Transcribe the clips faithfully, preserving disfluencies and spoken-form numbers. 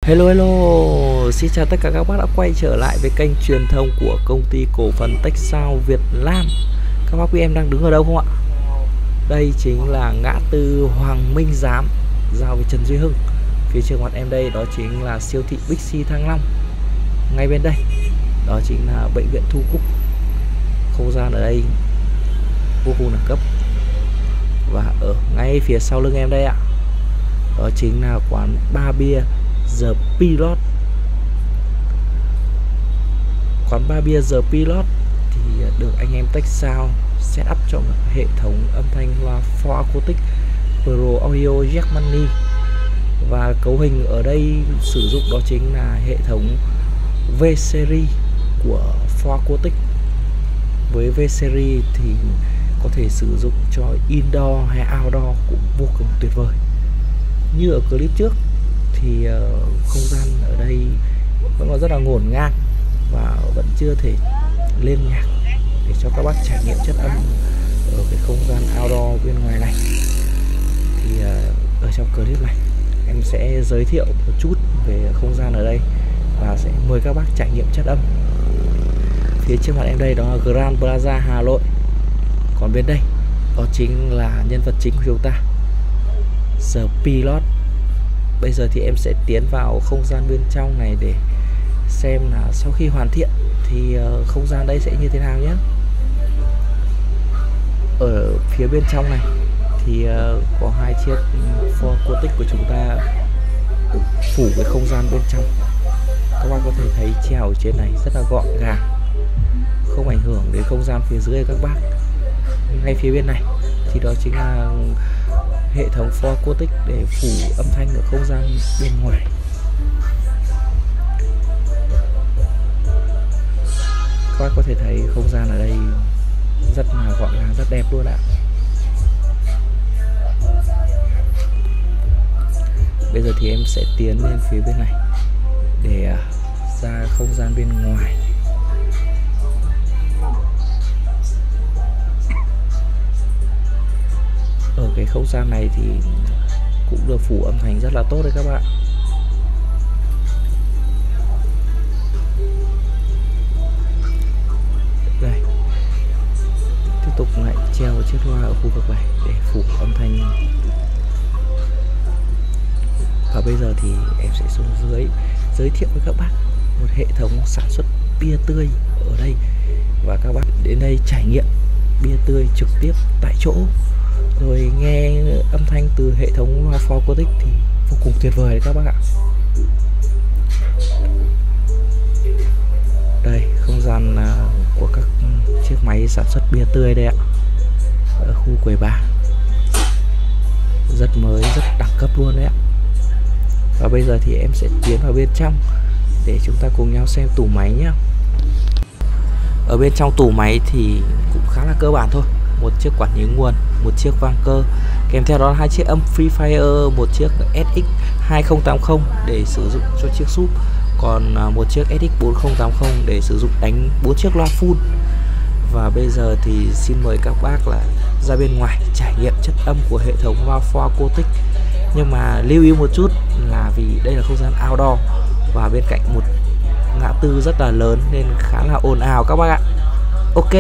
Hello hello, xin chào tất cả các bác đã quay trở lại với kênh truyền thông của công ty cổ phần Texao Việt Nam. Các bác quý em đang đứng ở đâu không ạ? Đây chính là ngã tư Hoàng Minh Giám, giao với Trần Duy Hưng. Phía trước mặt em đây đó chính là siêu thị Bixi Thăng Long. Ngay bên đây đó chính là bệnh viện Thu Cúc. Không gian ở đây vô cùng đẳng cấp. Và ở ngay phía sau lưng em đây ạ, đó chính là quán bar bia The Pilot. Quán bar bia The Pilot thì được anh em Texao set up cho hệ thống âm thanh loa four acoustic Pro Audio Jack Money. Và cấu hình ở đây sử dụng đó chính là hệ thống V-Series của four acoustic. Với V-Series thì có thể sử dụng cho indoor hay outdoor cũng vô cùng tuyệt vời. Như ở clip trước thì uh, không gian ở đây vẫn còn rất là ngổn ngang và vẫn chưa thể lên nhạc để cho các bác trải nghiệm chất âm ở cái không gian outdoor bên ngoài này. Thì uh, ở trong clip này em sẽ giới thiệu một chút về không gian ở đây và sẽ mời các bác trải nghiệm chất âm. Phía trước mặt em đây đó là Grand Plaza Hà Nội. Còn bên đây đó chính là nhân vật chính của chúng ta, The Pilot. Bây giờ thì em sẽ tiến vào không gian bên trong này để xem là sau khi hoàn thiện thì uh, không gian đây sẽ như thế nào nhé. Ở phía bên trong này thì uh, có hai chiếc four acoustic của chúng ta phủ cái không gian bên trong. Các bạn có thể thấy treo ở trên này rất là gọn gàng, không ảnh hưởng đến không gian phía dưới các bác. Ngay phía bên này thì đó chính là hệ thống four acoustic để phủ âm thanh ở không gian bên ngoài. Các bác có thể thấy không gian ở đây rất là gọn gàng, rất đẹp luôn ạ. Bây giờ thì em sẽ tiến lên phía bên này để ra không gian bên ngoài. Ở cái không gian này thì cũng được phủ âm thanh rất là tốt đấy các bạn. Đây, tiếp tục lại treo chiếc loa ở khu vực này để phủ âm thanh. Và bây giờ thì em sẽ xuống dưới giới thiệu với các bác một hệ thống sản xuất bia tươi ở đây. Và các bác đến đây trải nghiệm bia tươi trực tiếp tại chỗ, rồi nghe âm thanh từ hệ thống loa four acoustic thì vô cùng tuyệt vời đấy các bác ạ. Đây, không gian của các chiếc máy sản xuất bia tươi đây ạ, ở khu quầy bar rất mới, rất đẳng cấp luôn đấy ạ. Và bây giờ thì em sẽ tiến vào bên trong để chúng ta cùng nhau xem tủ máy nhé. Ở bên trong tủ máy thì cũng khá là cơ bản thôi. Một chiếc quản lý nguồn, một chiếc vang cơ, kèm theo đó là hai chiếc âm Free Fire, một chiếc S X hai không tám không để sử dụng cho chiếc súp, còn một chiếc S X bốn không tám không để sử dụng đánh bốn chiếc loa full. Và bây giờ thì xin mời các bác là ra bên ngoài trải nghiệm chất âm của hệ thống loa four acoustic. Nhưng mà lưu ý một chút là vì đây là không gian outdoor và bên cạnh một ngã tư rất là lớn nên khá là ồn ào các bác ạ. Ok.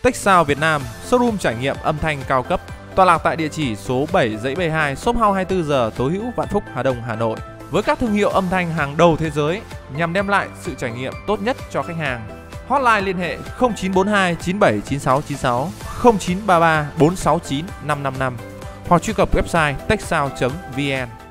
Techsound Việt Nam, showroom trải nghiệm âm thanh cao cấp, tọa lạc tại địa chỉ số bảy Dãy B hai, shop house hai mươi tư giờ, Tố Hữu, Vạn Phúc, Hà Đông, Hà Nội. Với các thương hiệu âm thanh hàng đầu thế giới nhằm đem lại sự trải nghiệm tốt nhất cho khách hàng. Hotline liên hệ không chín bốn hai chín bảy chín sáu chín sáu, không chín ba ba bốn sáu chín năm năm năm hoặc truy cập website techsound chấm vn.